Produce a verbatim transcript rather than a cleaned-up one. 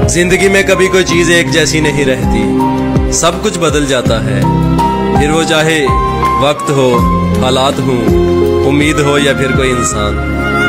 जिंदगी में कभी कोई चीज एक जैसी नहीं रहती, सब कुछ बदल जाता है। फिर वो चाहे वक्त हो, हालात हो, उम्मीद हो या फिर कोई इंसान।